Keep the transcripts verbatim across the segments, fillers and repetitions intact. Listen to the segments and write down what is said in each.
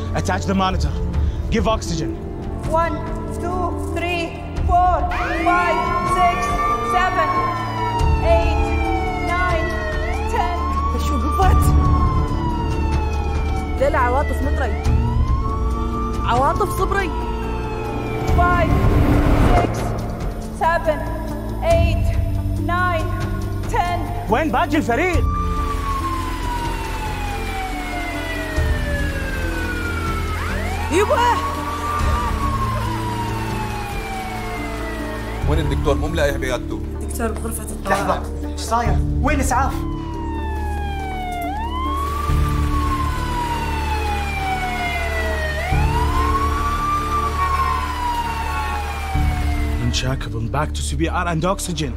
Attach the monitor. Give oxygen. One, two, three, four, five, six, seven, eight, nine, ten. شو قفت؟ ليلى عواطف مطري. عواطف صبري. Five, six, seven, eight, nine, ten. وين باقي الفريق؟ يبا وين الدكتور؟ مو ملاقيه بعيادته. دكتور بغرفة الطوارئ. لحظة، ايش صاير؟ وين الإسعاف؟ Unshackled back to C P R and oxygen.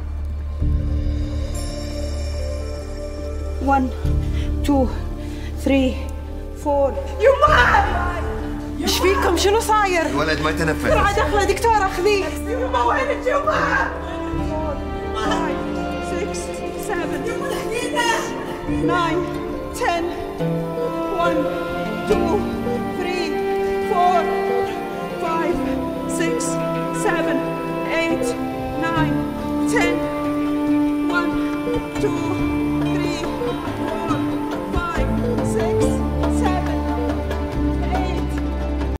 One, two, three, four. يما! ايش فيكم؟ شنو صاير؟ الولد ما يتنفس. بسرعة دخله دكتور اخذيه. يما وينك يما؟ Five, six, seven, nine, ten, one, two, three, four, five, six, seven, eight, nine, ten, one, two.